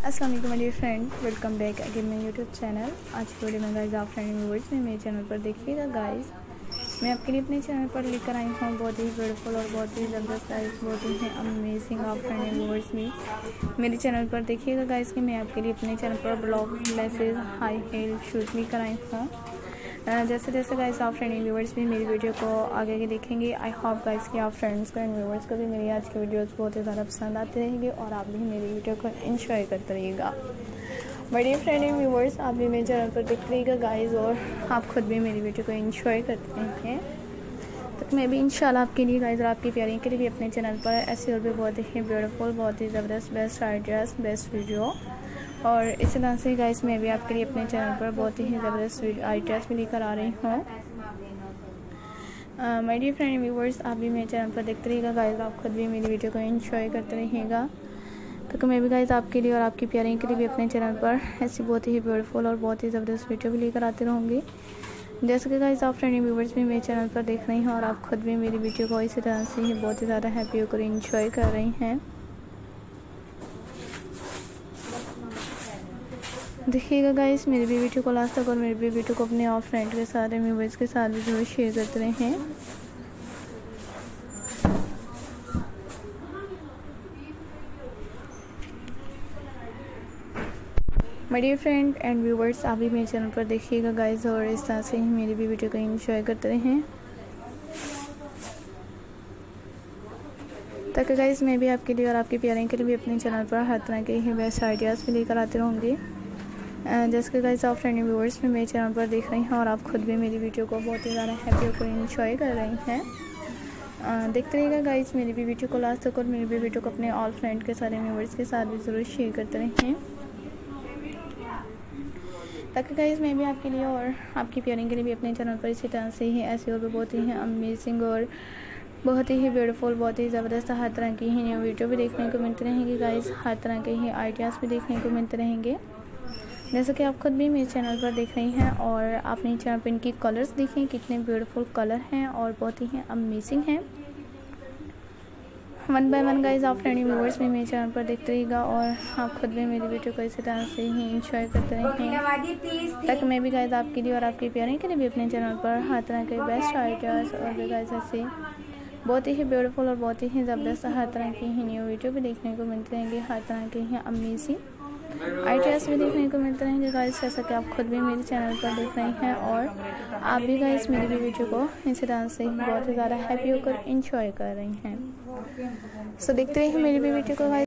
अस्सलाम वालेकुम my dear friend, welcome back again मेरे यूट्यूब चैनल। आज की वीडियो में गाइस आप फ्रेंड व्यूअर्स में मेरे चैनल पर देखिएगा। गाइस मैं आपके लिए अपने चैनल पर लेकर आई हूँ बहुत ही ब्यूटीफुल और बहुत ही ज़बरदस्त गाइस, बहुत ही अमेजिंग आप फ्रेंड व्यूअर्स में मेरे चैनल पर देखिएगा। गाइस कि मैं आपके लिए अपने चैनल पर block laces high heel shoes लेकर आई हूँ। जैसे जैसे गाइस आप फ्रेंड व्यूअर्स भी मेरी वीडियो को आगे के देखेंगे, आई होप गाइस कि आप फ्रेंड्स को एंड व्यूअर्स को भी मेरी आज की वीडियोस बहुत ही ज़्यादा पसंद आते रहेंगे और आप भी मेरी वीडियो को एंजॉय करते रहिएगा। बड़े फ्रेंड एंड व्यूअर्स आप भी मेरे चैनल पर देखते रहिएगा गाइस और आप खुद भी मेरी वीडियो को एंजॉय करते हैं। तो मैं भी इंशाल्लाह आपके लिए गाइस और आपकी प्यारी के लिए भी अपने चैनल पर ऐसे और भी बहुत ही ब्यूटीफुल, बहुत ही ज़बरदस्त बेस्ट आइडियाज़, बेस्ट वीडियो और इसी तरह से गाइस मैं भी आपके लिए अपने चैनल पर बहुत ही ज़बरदस्त आइडियाज़ भी लेकर आ रही हूँ। माय डियर फ्रेंड व्यूअर्स आप भी मेरे चैनल पर देखते रहिएगा गाइस, आप खुद भी मेरी वीडियो को एंजॉय करते रहिएगा। तो मैं भी गाइस आपके लिए और आपकी प्यारी के लिए भी अपने चैनल पर ऐसी बहुत ही ब्यूटीफुल और बहुत ही ज़बरदस्त वीडियो भी लेकर आते रहूँगी। जैसे कि गाइस आप फ्रेंड व्यूअर्स भी मेरे चैनल पर देख रही हैं और आप खुद भी मेरी वीडियो को इसी तरह से ही बहुत ही ज़्यादा हैप्पी होकर एंजॉय कर रही हैं। देखिएगा गाइस मेरी भी वीडियो को लास्ट तक और मेरी भी वीडियो को अपने और फ्रेंड के साथ व्यूअर्स के साथ भी जरूर शेयर करते रहें। My dear friend and viewers आप भी मेरे चैनल पर देखिएगा गाइस और इस तरह से ही मेरी भी वीडियो को एंजॉय करते रहें, ताकि गाइस मैं भी आपके लिए और आपकी प्यारे के लिए भी अपने चैनल पर हर तरह के ही बेस्ट आइडियाज़ भी लेकर आते रहूँगी। जैसे कि गाइस आप फ्रेंड व्यूअर्स में मेरे चैनल पर देख रही हैं और आप खुद भी मेरी वीडियो को बहुत ही ज़्यादा हैप्पी होकर एंजॉय कर रही हैं। देखते रहिएगा गाइस मेरी भी वीडियो को लास्ट तक और मेरी भी वीडियो को अपने ऑल फ्रेंड के सारे व्यूअर्स के साथ भी ज़रूर शेयर करते रहें, ताकि गाइस मैं भी आपके लिए और आपकी प्यारी के लिए भी अपने चैनल पर इसी तरह से ही ऐसे और भी बहुत ही अमेजिंग और बहुत ही ब्यूटीफुल, बहुत ही ज़बरदस्त हर तरह की ही न्यू वीडियो भी देखने को मिलते रहेंगे गाइस, हर तरह के ही आइडियाज़ भी देखने को मिलते रहेंगे। जैसे कि आप खुद भी मेरे चैनल पर देख रही हैं और आपने चैनल पर इनकी कलर्स देखें, कितने ब्यूटीफुल कलर हैं और बहुत ही अमेजिंग हैं। वन बाय वन गाइस आप फ्रेंड व्यूअर्स भी मेरे चैनल पर देखते रहिएगा और आप खुद भी मेरी वीडियो को इसी तरह से ही एंजॉय करते रहें, ताकि मैं भी गाइस आपके लिए और आपकी प्यारे के लिए भी अपने चैनल पर हर तरह के बेस्ट आइडियाज़ और भी गाइस ऐसे बहुत ही ब्यूटीफुल और बहुत ही ज़बरदस्त हर तरह की ही न्यू वीडियो भी देखने को मिलते रहेंगे, हर तरह के ही अमेजिंग आइडियाज़ भी देखने को मिलते रहेंगे गाइस, जैसा कि आप खुद भी मेरे चैनल पर देख रही हैं और आप भी गाइस मेरी भी वीडियो को इसी तरह से बहुत ही ज़्यादा हैप्पी होकर एंजॉय कर रही हैं। सो देखते रहिए मेरी भी वीडियो को गाइस।